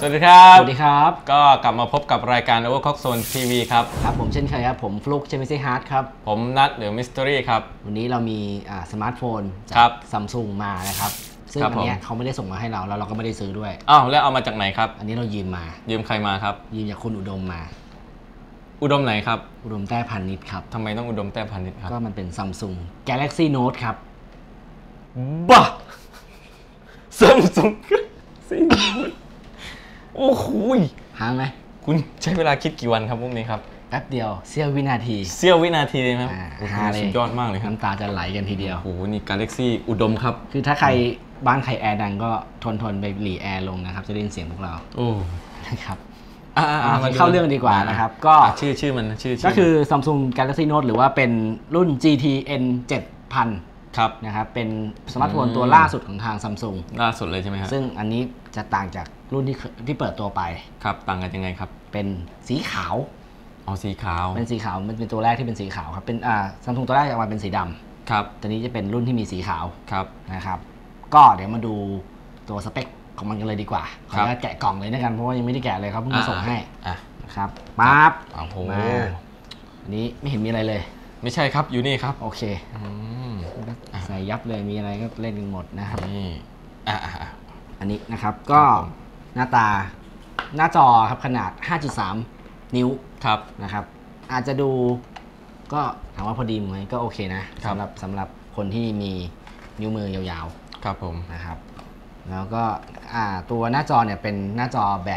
สวัสดีครับสวัสดีครับก็กลับมาพบกับรายการ Overclock Zone TV ครับครับผมเช่นเคยครับผมฟลุกเชมิซี่ฮาร์ดครับผมนัทหรือมิส t ตอรี่ครับวันนี้เรามีสมาร์ทโฟนจาครักบซัมซุงมานะครับซึ่งอันเนี้ยเขาไม่ได้ส่งมาให้เราแล้วเราก็ไม่ได้ซื้อด้วยอ้าวแล้วเอามาจากไหนครับอันนี้เรายืมมายืมใครมาครับยืมจากคุณอุดมมาอุดมไหนครับอุดมแต้พานิชครับทำไมต้องอุดมแต้พานิชครับก็มันเป็นซัมซุง Galaxy Note ครับบ้าซัมซุงโอ้โหห่างไหมคุณใช้เวลาคิดกี่วันครับพวกนี้ครับแป๊บเดียวเสี้ยววินาทีเสี้ยววินาทีเลยครับหาเลยสุดยอดมากเลยครับน้ำตาจะไหลกันทีเดียวโอ้โหนี่ Galaxy อุดมครับคือถ้าใครบ้านใครแอร์ดังก็ทนไปหลีแอร์ลงนะครับจะได้ยินเสียงพวกเราโอ้นะครับเข้าเรื่องดีกว่านะครับก็ชื่อมันชื่อก็คือ Samsung Galaxy Note หรือว่าเป็นรุ่น GTN 7000 ครับนะครับเป็นสมาร์ทโฟนตัวล่าสุดของทาง Samsung ล่าสุดเลยใช่ไหมครับซึ่งอันนี้จะต่างจากรุ่นที่เปิดตัวไปครับต่างกันยังไงครับเป็นสีขาวสีขาวเป็นสีขาวมันเป็นตัวแรกที่เป็นสีขาวครับเป็นSamsung ตัวแรกจะมาเป็นสีดำครับตัวนี้จะเป็นรุ่นที่มีสีขาวครับนะครับก็เดี๋ยวมาดูตัวสเปคของมันกันเลยดีกว่าขออนุญาตแกะกล่องเลยนะกันเพราะว่ายังไม่ได้แกะเลยครับเพิ่งมาส่งให้นะครับปั๊บโอ้โหอันนี้ไม่เห็นมีอะไรเลยไม่ใช่ครับอยู่นี่ครับโอเคใส่ยับเลยมีอะไรก็เล่นกันหมดนะครับนี่อันนี้นะครับก็หน้าจอครับขนาด 5.3 นิ้วครับนะครับอาจจะดูก็ถามว่าพอดีไหมก็โอเคนะสำหรับคนที่มีนิ้วมือยาวๆครับผมนะครับแล้วก็ตัวหน้าจอเนี่ยเป็นหน้าจอแบบ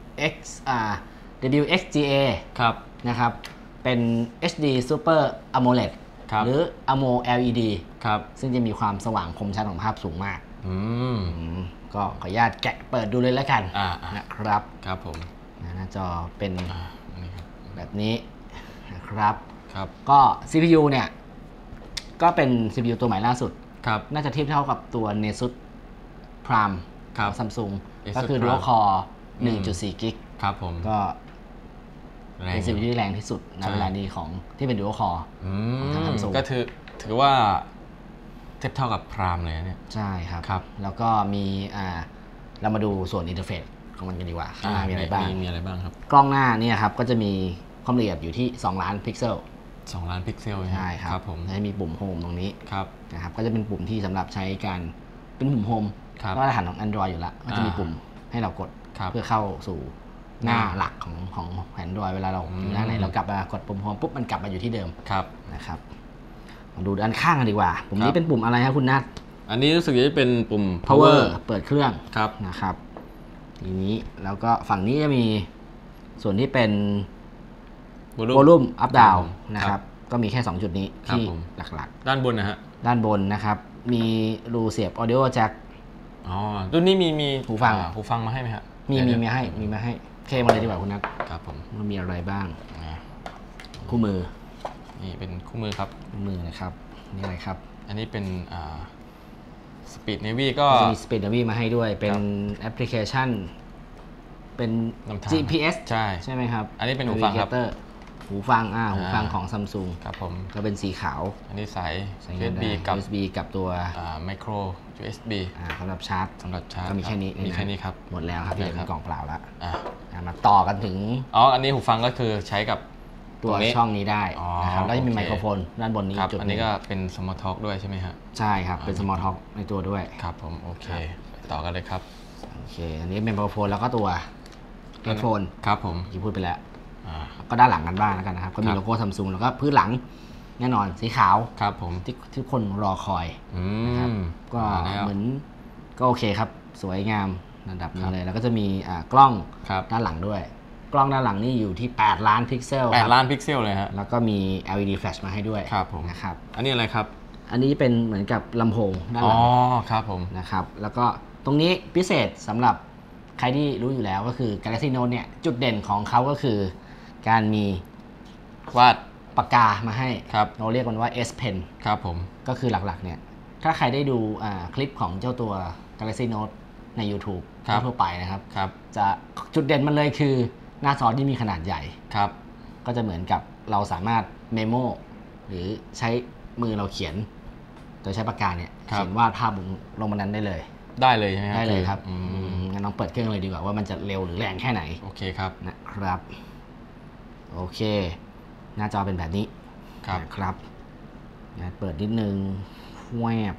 WXGA ครับนะครับเป็น HD Super AMOLED หรือ AMOLED ครับซึ่งจะมีความสว่างคมชัดของภาพสูงมากก็ขออนุญาตแกะเปิดดูเลยแล้วกันนะครับครับผมหน้าจอเป็นแบบนี้นะครับครับก็ CPU เนี่ยก็เป็น CPU ตัวใหม่ล่าสุดครับน่าจะเทียบเท่ากับตัว Nexus Prime ของ Samsung ก็คือ Dual Core 1.4 กิกครับผมก็เป็น CPU ที่แรงที่สุดในเวลานี้ของที่เป็น Dual Core ของทาง Samsung ก็ถือว่าเทียบเท่ากับ Prime เลยเนี่ยใช่ครับครับแล้วก็มีเรามาดูส่วนอินเทอร์เฟซของมันกันดีกว่าข้างหน้ามีอะไรบ้างครับกล้องหน้าเนี่ยครับก็จะมีความละเอียดอยู่ที่2ล้านพิกเซล 2ล้านพิกเซลใช่ครับผมจะมีปุ่มโฮมตรงนี้ครับนะครับก็จะเป็นปุ่มที่สำหรับใช้การเป็นปุ่มโฮมมาตรฐานของ Android อยู่แล้วก็จะมีปุ่มให้เรากดเพื่อเข้าสู่หน้าหลักของ Android เวลาเราอยู่หน้าไหนเรากลับมากดปุ่มโฮมปุ๊บมันกลับมาอยู่ที่เดิมนะครับมาดูด้านข้างกันดีกว่าปุ่มนี้เป็นปุ่มอะไรครับคุณนัทอันนี้รู้สึกจะเป็นปุ่ม power เปิดเครื่องครับนะครับทีนี้แล้วก็ฝั่งนี้จะมีส่วนที่เป็น volume up down นะครับก็มีแค่2จุดนี้ที่หลักๆด้านบนนะฮะด้านบนนะครับมีรูเสียบ audio jack รุ่นนี้มีหูฟังมาให้ไหมฮะมีมาให้เคมาเลยดีกว่าคุณนัทครับผมมันมีอะไรบ้างคู่มือนี่เป็นคู่มือครับคู่มือนะครับนี่อะไรครับอันนี้เป็นSpeed Navy ก็จะมี Speed Navy มาให้ด้วยเป็นแอปพลิเคชันเป็น GPS ใช่ไหมครับอันนี้เป็นหูฟังครับหูฟังของ Samsung ครับผมก็เป็นสีขาวอันนี้สาย USB กับตัว Micro USB สำหรับชาร์จก็มีแค่นี้ครับหมดแล้วครับที่เป็นกล่องเปล่าแล้วมาต่อกันถึงอันนี้หูฟังก็คือใช้กับตัวช่องนี้ได้นะครับแล้วจะมีไมโครโฟนด้านบนนี้จุดอันนี้ก็เป็น Smart Talk ด้วยใช่ไหมฮะใช่ครับเป็น Smart Talk ในตัวด้วยครับผมโอเคต่อกันเลยครับโอเคอันนี้เป็นไมโครโฟนแล้วก็ตัวเฮดโฟนครับผมที่พูดไปแล้วก็ด้านหลังกันบ้างแล้วกันนะครับก็มีโลโก้ Samsung แล้วก็พื้นหลังแน่นอนสีขาวครับผมที่ทุกคนรอคอยนะครับก็เหมือนก็โอเคครับสวยงามระดับนี้เลยแล้วก็จะมีกล้องด้านหลังด้วยกล้องด้านหลังนี่อยู่ที่8ล้านพิกเซล 8ล้านพิกเซลเลยฮะแล้วก็มี LED flash มาให้ด้วยครับผมนะครับอันนี้อะไรครับอันนี้เป็นเหมือนกับลำโพงด้านหลังครับผมนะครับแล้วก็ตรงนี้พิเศษสำหรับใครที่รู้อยู่แล้วก็คือ Galaxy Note เนี่ยจุดเด่นของเขาก็คือการมีวาดปากกามาให้เราเรียกมันว่า S Pen ครับผมก็คือหลักๆเนี่ยถ้าใครได้ดูคลิปของเจ้าตัว Galaxy Note ใน YouTube ทั่วไปนะครับจะจุดเด่นมันเลยคือหน้าจอที่มีขนาดใหญ่ก็จะเหมือนกับเราสามารถเมโมหรือใช้มือเราเขียนโดยใช้ปากกาเนี่ยเขียนวาดภาพลงบนนั้นได้เลยได้เลยใช่ไหมครับได้เลยครับงั้นลองเปิดเครื่องเลยดีกว่าว่ามันจะเร็วหรือแรงแค่ไหนโอเคครับนะครับโอเคหน้าจอเป็นแบบนี้นะครับเปิดนิดนึงแวบ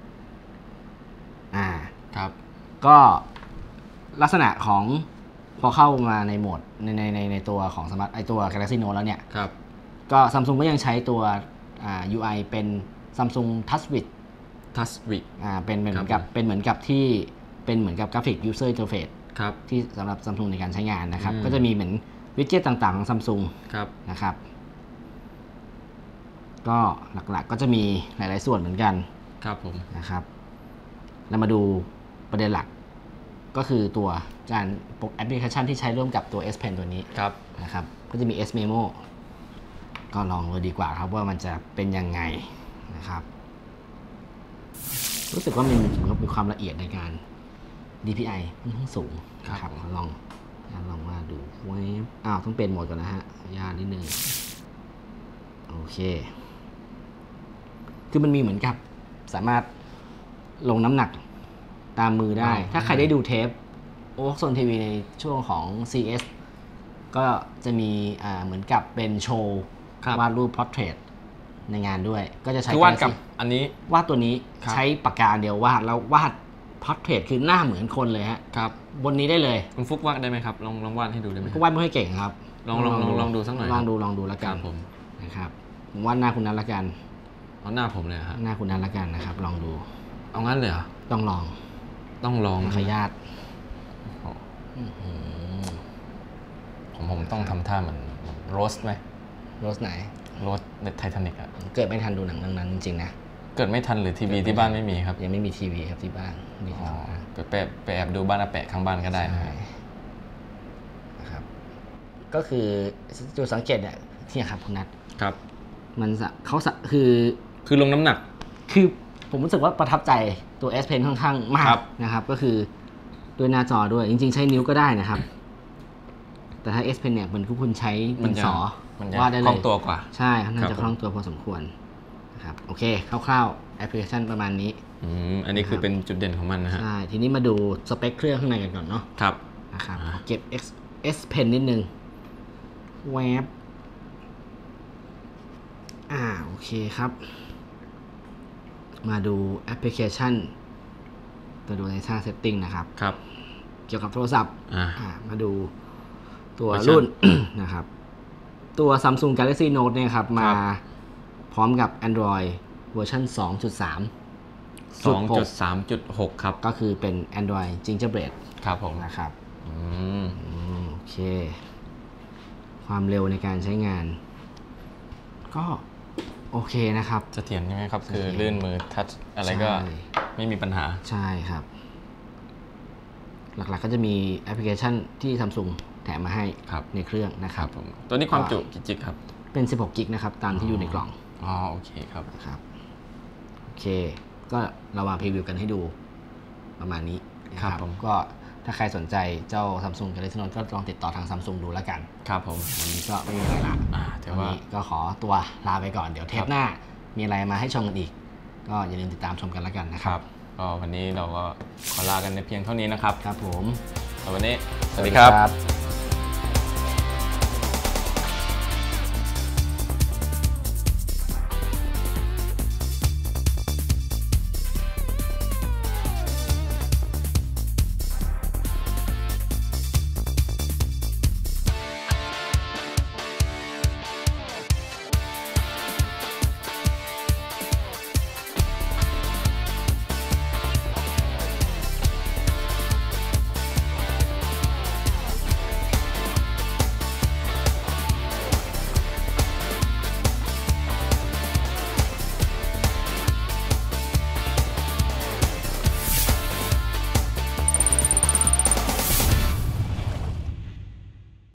ครับก็ลักษณะของพอเข้ามาในโหมดในตัวของสมาร์ทตัว Galaxy Note แล้วเนี่ยก็ Samsung ก็ยังใช้ตัวUI เป็น Samsung Touch With เป็นเหมือนกับที่เป็นเหมือนกับ Graphic User Interface ที่สำหรับ Samsung ในการใช้งานนะครับก็จะมีเหมือนวิดเจ็ตต่างๆของ Samsung นะครับก็หลักๆก็จะมีหลายๆส่วนเหมือนกันครับผมนะครับเรามาดูประเด็นหลักก็คือตัวการแอปพลิเคชันที่ใช้ร่วมกับตัว S Pen ตัวนี้นะครับก็จะมี S Memo ก็ลองเลยดีกว่าครับว่ามันจะเป็นยังไงนะครับรู้สึกว่ามันมีความละเอียดในการ DPI ค่อนข้างสูงครับลองมาดูต้องเป็นโหมดก่อนนะฮะยากนิดนึงโอเคคือมันมีเหมือนกับสามารถลงน้ำหนักตามมือได้ถ้าใครได้ดูเทปโอ๊คโซนทีวีในช่วงของ CS ก็จะมีเหมือนกับเป็นโชว์วาดรูปพอร์เทรตในงานด้วยก็จะใช้วาดกับอันนี้วาดตัวนี้ใช้ปากกาเดียววาดแล้ววาดพอร์เทรตคือหน้าเหมือนคนเลยฮะบนนี้ได้เลยคุณฟุกวาดได้ไหมครับลองวาดให้ดูได้ไหมก็วาดไม่ค่อยเก่งครับลองดูสักหน่อยลองดูแล้วกันผมนะครับผมวาดหน้าคุณนั้นละกันเอาหน้าผมเลยครับหน้าคุณนั้นละกันนะครับลองดูเอางั้นเลยเหรอต้องลองขยาดผมต้องทำท่าเหมือนโรสไหมโรสไหนโรสในไททานิกอะเกิดไม่ทันดูหนังเรื่องนั้นจริงๆนะเกิดไม่ทันหรือทีวีที่บ้านไม่มีครับยังไม่มีทีวีครับที่บ้านไปแอบดูบ้านอาแปะข้างบ้านก็ได้นะครับก็คือจุดสังเกตเนี่ยที่ครับคุณนัทครับมันเขาคือลงน้ำหนักคือผมรู้สึกว่าประทับใจตัว S Pen ค่อนข้างมากนะครับก็คือด้วยหน้าจอด้วยจริงๆใช้นิ้วก็ได้นะครับแต่ถ้า S Pen เนี่ยเหมือนคุณใช้ดินสอวาดได้เลยคล่องตัวกว่าใช่น่าจะคล่องตัวพอสมควรนะครับโอเคคร่าวๆแอปพลิเคชันประมาณนี้อันนี้คือเป็นจุดเด่นของมันนะฮะใช่ทีนี้มาดูสเปคเครื่องข้างในกันก่อนเนาะครับนะครับเก็บ S Pen นิดนึงแวบโอเคครับมาดูแอปพลิเคชันตัวดูในสร้างเซตติ้งนะครับเกี่ยวกับโทรศัพท์มาดูตัวรุ่น นะครับตัว Samsung Galaxy Note เนี่ยครับมาพร้อมกับ Android เวอร์ชัน 2.3.6 ครับก็คือเป็น Android Gingerbread ครับผมนะครับโอเคความเร็วในการใช้งานก็โอเคนะครับเสถียรใช่ไหมครับคือลื่นมือทัชอะไรก็ไม่มีปัญหาใช่ครับหลักๆก็จะมีแอปพลิเคชันที่ Samsung แถมมาให้ในเครื่องนะครับตัวนี้ความจุกี่จิกครับเป็น16กิกนะครับตามที่อยู่ในกล่องโอเคครับโอเคก็เรามาพรีวิวกันให้ดูประมาณนี้ครับผมก็ถ้าใครสนใจเจ้า Samsung Galaxy Note ก็ลองติดต่อทาง Samsung ดูแล้วกันครับผมวันนี้ก็ไม่มีอะไรละวันนี้ก็ขอตัวลาไปก่อนเดี๋ยวเทปหน้ามีอะไรมาให้ชมกันอีกก็อย่าลืมติดตามชมกันแล้วกันนะครับก็วันนี้เราก็ขอลากันในเพียงเท่านี้นะครับครับผมวันนี้สวัสดีครับ